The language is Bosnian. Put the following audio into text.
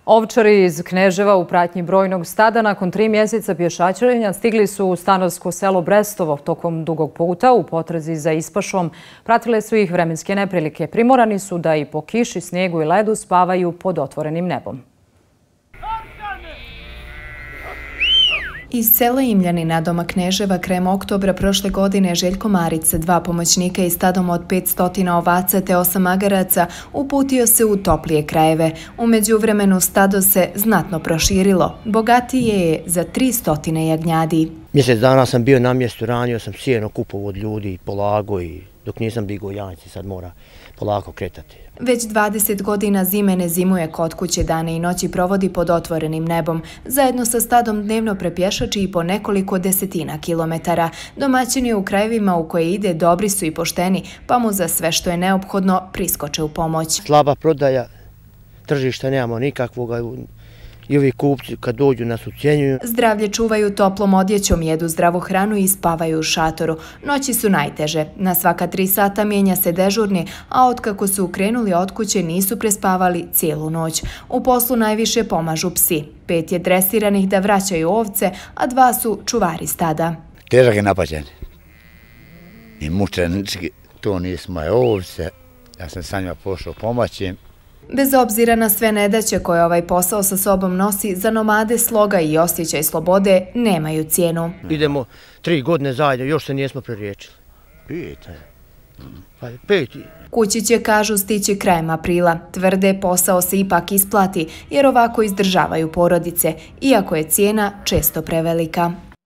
Ovčari iz Kneževa u pratnji brojnog stada nakon 3 mjeseca pješačenja stigli su u stanovsko selo Brestovo tokom dugog puta u potrazi za ispašom. Pratile su ih vremenske neprilike. Primorani su da i po kiši, snijegu i ledu spavaju pod otvorenim nebom. Iz sela Imljani na doma Kneževa krajem oktobra prošle godine Željko Marić sa 2 pomoćnika i stadom od 500 ovaca te 8 magaraca uputio se u toplije krajeve. U međuvremenu stado se znatno proširilo. Bogatije je za 300 jagnjadi. Mjesec dana sam bio na mjestu, ranio sam sjeno kupovo od ljudi, polago i dok nisam digao janjci, sad mora polako kretati. Već 20 godina zime ne zimuje kod kuće, dane i noći provodi pod otvorenim nebom. Zajedno sa stadom dnevno prepješači i po nekoliko desetina kilometara. Domaćini u krajevima u koje ide dobri su i pošteni, pa mu za sve što je neophodno priskoče u pomoć. Slaba prodaja, tržišta nemamo nikakvoga i ovi kupci kad dođu nas ucijenjuju. Zdravlje čuvaju toplom odjećom, jedu zdravu hranu i spavaju u šatoru. Noći su najteže. Na svaka 3 sata mijenja se dežurni, a otkako su krenuli od kuće nisu prespavali cijelu noć. U poslu najviše pomažu psi. 5 je dresiranih da vraćaju ovce, a 2 su čuvari stada. Težak je napađen. I mučenički, to nisu moje ovce. Ja sam sa njima pošao pomoći. Bez obzira na sve nedaće koje ovaj posao sa sobom nosi, za nomade sloga i osjećaj slobode nemaju cijenu. Idemo 3 godine zajedno, još se nijesmo preriječili. 5. Kući će, kažu, stići krajem aprila. Tvrde, posao se ipak isplati, jer ovako izdržavaju porodice, iako je cijena često prevelika.